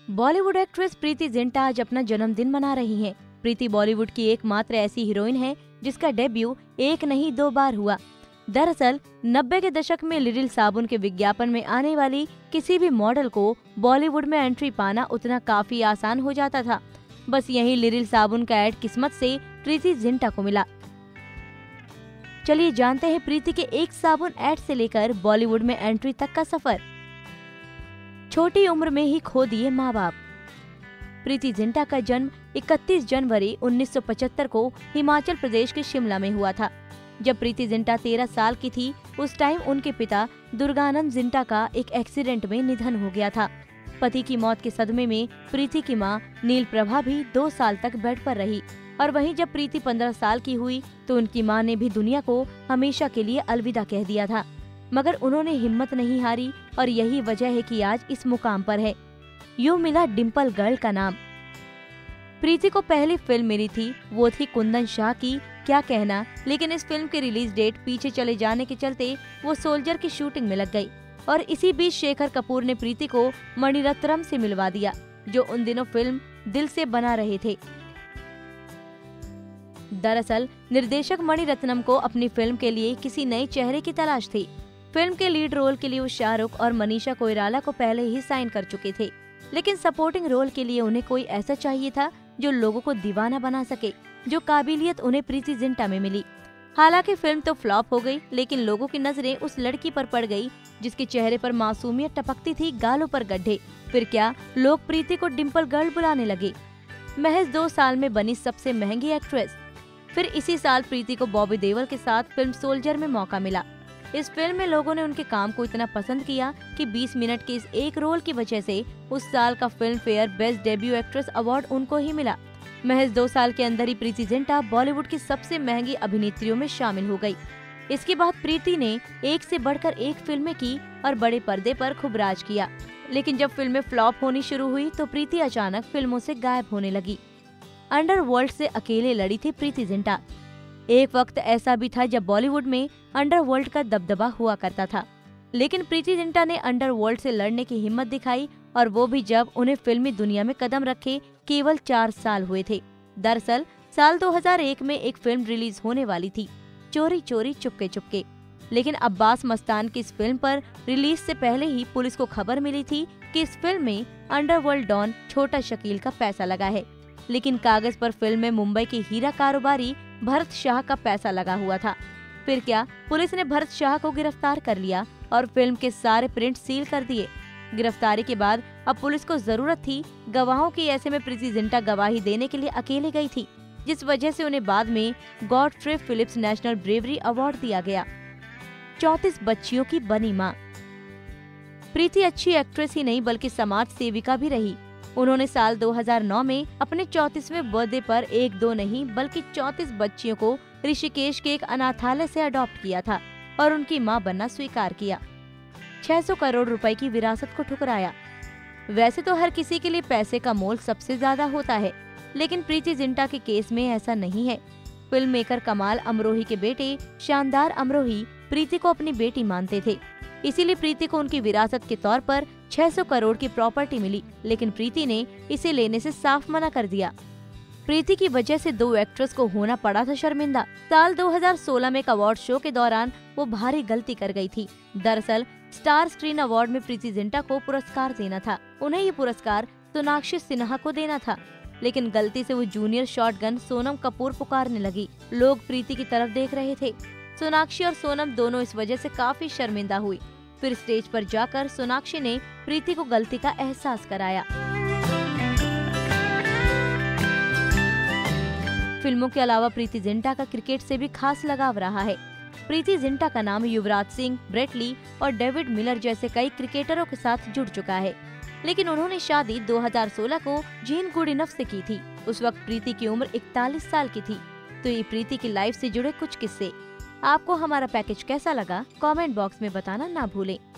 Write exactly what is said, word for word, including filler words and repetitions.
Bollywood actress Preity Zinta आज अपना जन्मदिन मना रही हैं। प्रीति बॉलीवुड की एकमात्र ऐसी हीरोइन है जिसका डेब्यू एक नहीं दो बार हुआ। दरअसल नब्बे के दशक में लिटिल साबुन के विज्ञापन में आने वाली किसी भी मॉडल को बॉलीवुड में एंट्री पाना उतना काफी आसान हो जाता था। बस यही लिटिल साबुन का ऐड किस्मत से प्रीति जिंटा को मिला। चलिए जानते हैं प्रीति के एक साबुन ऐड से लेकर बॉलीवुड में एंट्री तक का सफर। छोटी उम्र में ही खो दिए माँ बाप। प्रीति जिंटा का जन्म इकतीस जनवरी उन्नीस सौ पचहत्तर को हिमाचल प्रदेश के शिमला में हुआ था। जब प्रीति जिंटा तेरह साल की थी, उस टाइम उनके पिता दुर्गानंद जिंटा का एक एक्सीडेंट में निधन हो गया था। पति की मौत के सदमे में प्रीति की मां नील प्रभा भी दो साल तक बेड पर रही और वहीं जब प्रीति पंद्रह साल की हुई तो उनकी मां ने भी दुनिया को हमेशा के लिए अलविदा कह दिया था। मगर उन्होंने हिम्मत नहीं हारी और यही वजह है कि आज इस मुकाम पर है। यूं मिला डिम्पल गर्ल का नाम। प्रीति को पहली फिल्म मिली थी, वो थी कुंदन शाह की क्या कहना, लेकिन इस फिल्म की रिलीज डेट पीछे चले जाने के चलते वो सोल्जर की शूटिंग में लग गई और इसी बीच शेखर कपूर ने प्रीति को मणिरत्नम से मिलवा दिया, जो उन दिनों फिल्म दिल से बना रहे थे। दरअसल निर्देशक मणिरत्नम को अपनी फिल्म के लिए किसी नए चेहरे की तलाश थी। फिल्म के लीड रोल के लिए वो शाहरुख और मनीषा कोइराला को पहले ही साइन कर चुके थे, लेकिन सपोर्टिंग रोल के लिए उन्हें कोई ऐसा चाहिए था जो लोगों को दीवाना बना सके, जो काबिलियत उन्हें प्रीति जिंटा में मिली। हालांकि फिल्म तो फ्लॉप हो गई, लेकिन लोगों की नजरें उस लड़की पर पड़ गई जिसके चेहरे पर मासूमियत टपकती थी, गालों पर गड्ढे। फिर क्या, लोग प्रीति को डिम्पल गर्ल बुलाने लगे। महज दो साल में बनी सबसे महंगी एक्ट्रेस। फिर इसी साल प्रीति को बॉबी देओल के साथ फिल्म सोल्जर में मौका मिला। इस फिल्म में लोगों ने उनके काम को इतना पसंद किया कि बीस मिनट के इस एक रोल की वजह से उस साल का Filmfare best debut actress award उनको ही मिला। महज दो साल के अंदर ही प्रीति जिंटा बॉलीवुड की सबसे महंगी अभिनेत्रियों में शामिल हो गई। इसके बाद प्रीति ने एक से बढ़कर एक फिल्में की और बड़े पर्दे पर खूब राज किया। लेकिन जब फिल्में फ्लॉप होनी शुरू हुई तो प्रीति अचानक फिल्मों से गायब होने लगी। अंडरवर्ल्ड से अकेले लड़ी थी प्रीति जिंटा। एक वक्त ऐसा भी था जब बॉलीवुड में अंडरवर्ल्ड का दबदबा हुआ करता था, लेकिन प्रीति जिंटा ने अंडरवर्ल्ड से लड़ने की हिम्मत दिखाई, और वो भी जब उन्हें फिल्मी दुनिया में कदम रखे केवल चार साल हुए थे। दरअसल साल दो हज़ार एक में एक फिल्म रिलीज होने वाली थी, चोरी चोरी चुपके चुपके, लेकिन अब्बास मस्तान की इस फिल्म पर रिलीज से पहले ही पुलिस को खबर मिली थी कि इस फिल्म में अंडरवर्ल्ड डॉन छोटा शकील का पैसा लगा है। लेकिन कागज पर फिल्म में मुंबई के हीरा कारोबारी भरत शाह का पैसा लगा हुआ था। फिर क्या, पुलिस ने भरत शाह को गिरफ्तार कर लिया और फिल्म के सारे प्रिंट सील कर दिए। गिरफ्तारी के बाद अब पुलिस को जरूरत थी गवाहों की। ऐसे में प्रीति जिंटा गवाही देने के लिए अकेले गई थी, जिस वजह से उन्हें बाद में Godfrey Phillips national bravery award दिया गया। चौंतीस बच्चियों की बनी मां। प्रीति अच्छी एक्ट्रेस ही नहीं बल्कि समाज सेविका भी रही। उन्होंने साल दो हज़ार नौ में अपने चौंतीसवें बर्थडे पर एक दो नहीं बल्कि चौंतीस बच्चियों को ऋषिकेश के एक अनाथालय से अडॉप्ट किया था और उनकी मां बनना स्वीकार किया। छह सौ करोड़ रुपए की विरासत को ठुकराया। वैसे तो हर किसी के लिए पैसे का मोल सबसे ज्यादा होता है, लेकिन प्रीति जिंटा के केस में ऐसा नहीं है। फिल्म मेकर कमाल अमरोही के बेटे शानदार अमरोही प्रीति को अपनी बेटी मानते थे, इसीलिए प्रीति को उनकी विरासत के तौर पर छह सौ करोड़ की प्रॉपर्टी मिली, लेकिन प्रीति ने इसे लेने से साफ मना कर दिया। प्रीति की वजह से दो एक्ट्रेस को होना पड़ा था शर्मिंदा। साल दो हज़ार सोलह में एक अवार्ड शो के दौरान वो भारी गलती कर गई थी। दरअसल स्टार स्क्रीन अवार्ड में प्रीति जिंटा को पुरस्कार देना था। उन्हें ये पुरस्कार सोनाक्षी सिन्हा को देना था, लेकिन गलती से वो जूनियर शॉटगन सोनम कपूर पुकारने लगी। लोग प्रीति की तरफ देख रहे थे। सोनाक्षी और सोनम दोनों इस वजह से काफी शर्मिंदा हुई। फिर स्टेज पर जाकर सोनाक्षी ने प्रीति को गलती का एहसास कराया। फिल्मों के अलावा प्रीति जिंटा का क्रिकेट से भी खास लगाव रहा है। प्रीति जिंटा का नाम युवराज सिंह, ब्रेट ली और डेविड मिलर जैसे कई क्रिकेटरों के साथ जुड़ चुका है, लेकिन उन्होंने शादी दो हज़ार सोलह को जीन गुडइनफ से की थी। उस वक्त प्रीति की उम्र इकतालीस साल की थी। तो ये प्रीति की लाइफ से जुड़े कुछ किस्से। आपको हमारा पैकेज कैसा लगा, कमेंट बॉक्स में बताना ना भूलें।